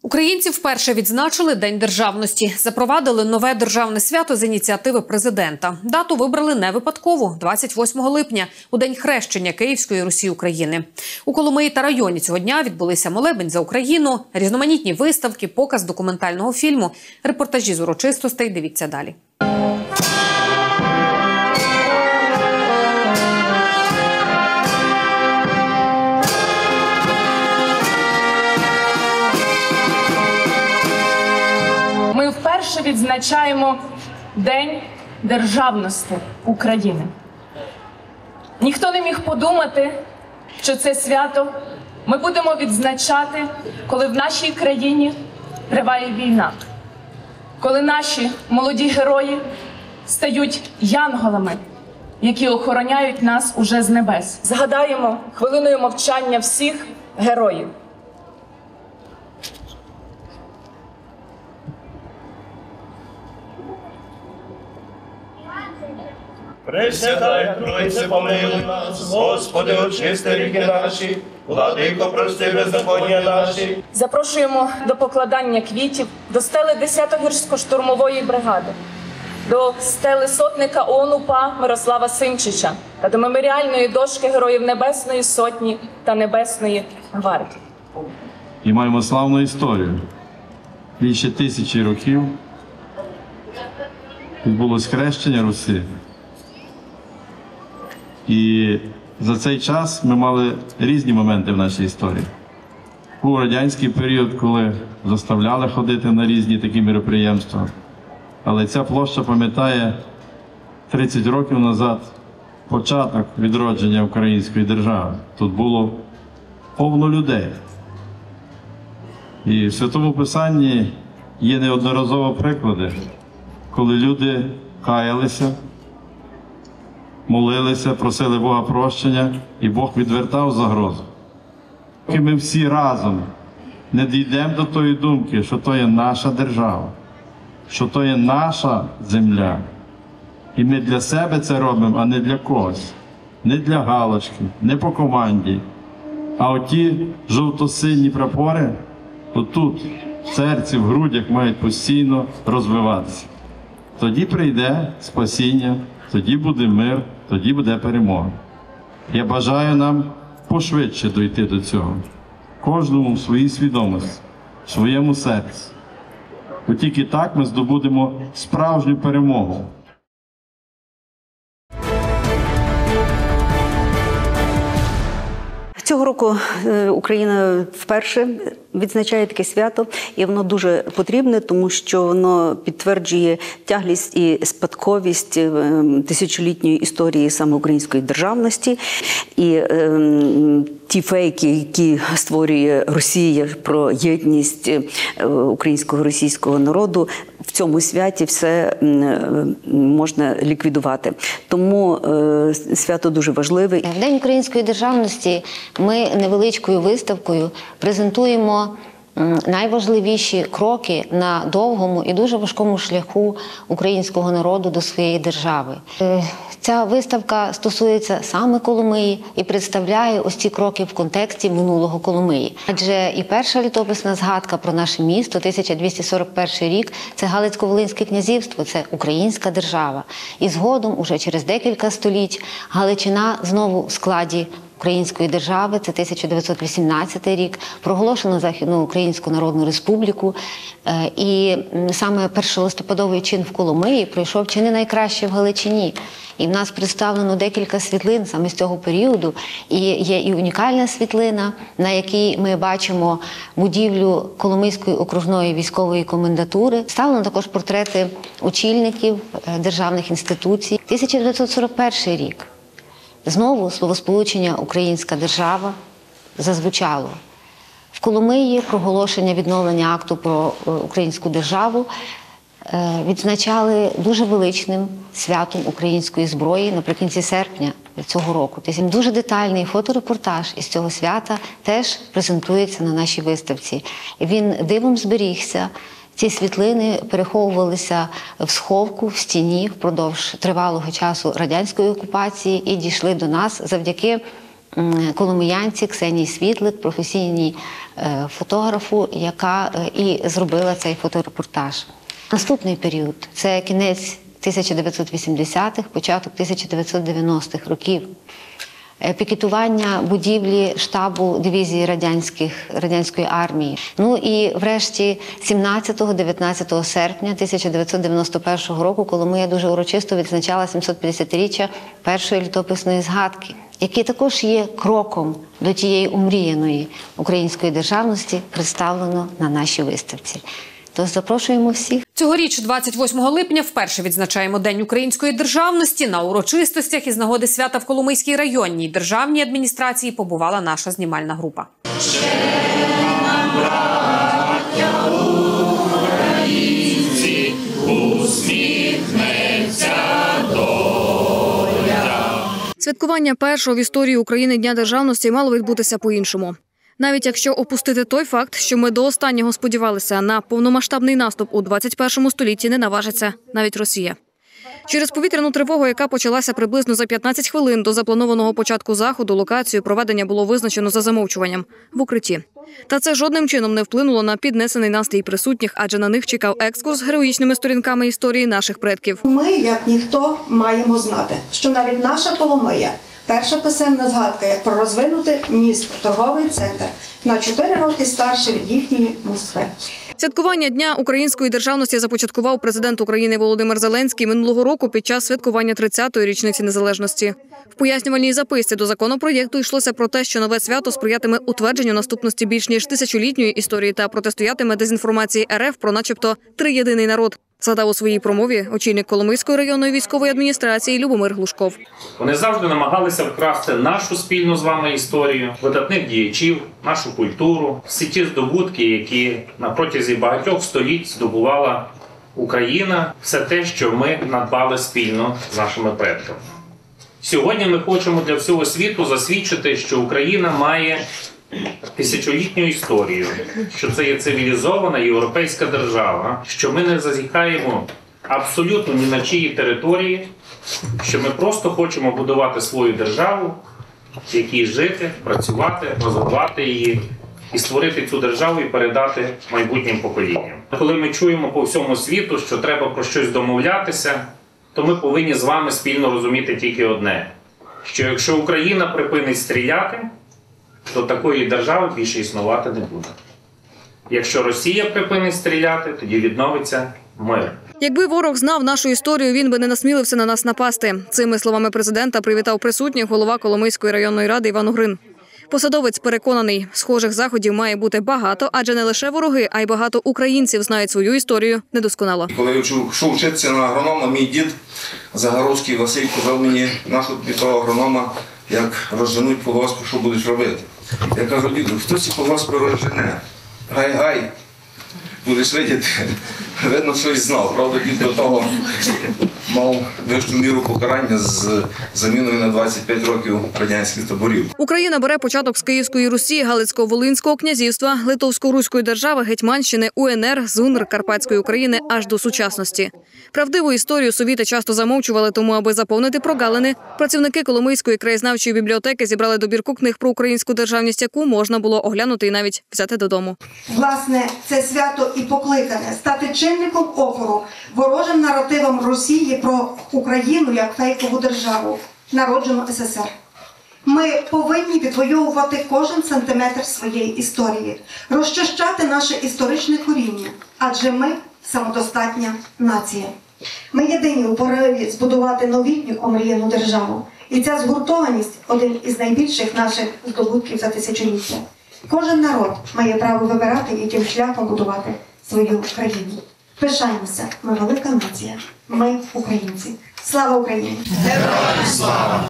Українці вперше відзначили День державності. Запровадили нове державне свято з ініціативи президента. Дату вибрали не випадково – 28 липня, у день хрещення Київської Русі України. У Коломиї та районі цього дня відбулися молебень за Україну, різноманітні виставки, показ документального фільму. Репортажі з урочистостей дивіться далі. Ми вперше відзначаємо День державності України. Ніхто не міг подумати, що це свято ми будемо відзначати, коли в нашій країні триває війна. Коли наші молоді герої стають янголами, які охороняють нас уже з небес. Згадаємо хвилиною мовчання всіх героїв. Пресвятай Тройце, помилуй нас, Господи, очисти ріки наші, Владико, прости беззаконня наші. Запрошуємо до покладання квітів до стели 10-ї гірсько-штурмової бригади, до стели сотника ООН УПА Мирослава Симчича та до меморіальної дошки Героїв Небесної Сотні та Небесної Гвардії. І маємо славну історію. Більше 1000 років відбулось хрещення Русі. І за цей час ми мали різні моменти в нашій історії. Був радянський період, коли заставляли ходити на різні такі мероприємства. Але ця площа пам'ятає 30 років назад початок відродження української держави. Тут було повно людей. І в Святому Писанні є неодноразово приклади, коли люди каялися, молилися, просили Бога прощення, і Бог відвертав загрозу. Поки ми всі разом не дійдемо до тої думки, що то є наша держава, що то є наша земля, і ми для себе це робимо, а не для когось, не для галочки, не по команді, а оті жовто-сині прапори отут, в серці, в грудях мають постійно розвиватися. Тоді прийде спасіння, тоді буде мир, тоді буде перемога. Я бажаю нам пошвидше дойти до цього. Кожному в своїй свідомості, в своєму серці. Бо тільки так ми здобудемо справжню перемогу. Цього року Україна вперше відзначає таке свято, і воно дуже потрібне, тому що воно підтверджує тяглість і спадковість тисячолітньої історії саме української державності. І ті фейки, які створює Росія про єдність українського і російського народу, в цьому святі все можна ліквідувати. Тому свято дуже важливе. В День української державності ми невеличкою виставкою презентуємо найважливіші кроки на довгому і дуже важкому шляху українського народу до своєї держави. Ця виставка стосується саме Коломиї і представляє ось ці кроки в контексті минулого Коломиї. Адже і перша літописна згадка про наше місто, 1241 рік, це Галицько-Волинське князівство, це українська держава. І згодом, уже через декілька століть, Галичина знову в складі Української держави, це 1918 рік, проголошено Західну Українську Народну Республіку. І саме першолистопадовий чин в Коломиї пройшов чи не найкраще в Галичині. І в нас представлено декілька світлин саме з цього періоду. І є і унікальна світлина, на якій ми бачимо будівлю Коломийської окружної військової комендатури. Вставлено також портрети очільників державних інституцій. 1941 рік. Знову словосполучення «Українська держава» зазвучало. В Коломиї проголошення відновлення акту про українську державу відзначали дуже величним святом української зброї наприкінці серпня цього року. Дуже детальний фоторепортаж із цього свята теж презентується на нашій виставці. Він дивом зберігся. Ці світлини переховувалися в сховку, в стіні впродовж тривалого часу радянської окупації і дійшли до нас завдяки коломиянці Ксенії Світлик, професійній фотографу, яка і зробила цей фоторепортаж. Наступний період – це кінець 1980-х, початок 1990-х років. Пікетування будівлі штабу дивізії радянської армії. Ну і врешті 17-19 серпня 1991 року Коломия дуже урочисто відзначала 750-річчя першої літописної згадки, який також є кроком до тієї омріяної української державності, представлено на нашій виставці. Тож запрошуємо всіх. Цьогоріч, 28 липня, вперше відзначаємо День української державності. На урочистостях із нагоди свята в Коломийській районній державній адміністрації побувала наша знімальна група. Святкування першого в історії України Дня державності мало відбутися по-іншому. Навіть якщо опустити той факт, що ми до останнього сподівалися на повномасштабний наступ у 21 столітті, не наважиться навіть Росія. Через повітряну тривогу, яка почалася приблизно за 15 хвилин до запланованого початку заходу, локацію проведення було визначено за замовчуванням – в укритті. Та це жодним чином не вплинуло на піднесений настрій присутніх, адже на них чекав екскурс героїчними сторінками історії наших предків. Ми, як ніхто, маємо знати, що навіть наша Коломия – перша писемна згадка, як про розвинутий міст, торговий центр, на 4 роки старше від їхньої Москви. Святкування Дня української державності започаткував президент України Володимир Зеленський минулого року під час святкування 30-ї річниці незалежності. В пояснювальній записці до законопроєкту йшлося про те, що нове свято сприятиме утвердженню наступності більш ніж тисячолітньої історії та протистоятиме дезінформації РФ про начебто триєдиний народ. Згадав у своїй промові очільник Коломийської районної військової адміністрації Любомир Глушков. Вони завжди намагалися вкрасти нашу спільну з вами історію, видатних діячів, нашу культуру, всі ті здобутки, які на протязі багатьох століть здобувала Україна, все те, що ми надбали спільно з нашими предками. Сьогодні ми хочемо для всього світу засвідчити, що Україна має тисячолітню історію, що це є цивілізована європейська держава, що ми не зазіхаємо абсолютно ні на чиї території, що ми просто хочемо будувати свою державу, в якій жити, працювати, розвивати її і створити цю державу і передати майбутнім поколінням. Коли ми чуємо по всьому світу, що треба про щось домовлятися, то ми повинні з вами спільно розуміти тільки одне, що якщо Україна припинить стріляти, то такої держави більше існувати не буде. Якщо Росія припинить стріляти, тоді відновиться мир. Якби ворог знав нашу історію, він би не насмілився на нас напасти. Цими словами президента привітав присутніх голова Коломийської районної ради Іван Угрин. Посадовець переконаний, схожих заходів має бути багато, адже не лише вороги, а й багато українців знають свою історію недосконало. Коли я йшов вчитися на агронома, мій дід Загоровський Василь казав мені, нашого того агронома, як розженуть колгосп, що будеш робити. Я кажу, діду, хто ці колгоспи розжене? Гай-гай, будеш видіти. Видно, щось знав. Правда, дід до того мав вищу міру покарання з заміною на 25 років радянських таборів. Україна бере початок з Київської Русі, Галицько-Волинського князівства, Литовсько-Руської держави, Гетьманщини, УНР, ЗУНР, Карпатської України аж до сучасності. Правдиву історію совіти часто замовчували, тому аби заповнити прогалини, працівники Коломийської краєзнавчої бібліотеки зібрали добірку книг про українську державність, яку можна було оглянути і навіть взяти додому. Власне, це свято і покликане стати чинником опору ворожим наративам Росії про Україну як фейкову державу, народжену СССР. Ми повинні відвоювати кожен сантиметр своєї історії, розчищати наше історичне коріння, адже ми самодостатня нація. Ми єдині у пориві збудувати новітню омріяну державу. І ця згуртованість – один із найбільших наших здобутків за тисячоліття. Кожен народ має право вибирати, яким шляхом будувати свою країну. Пишаємося, ми велика нація, ми українці. Слава Україні! Героям слава!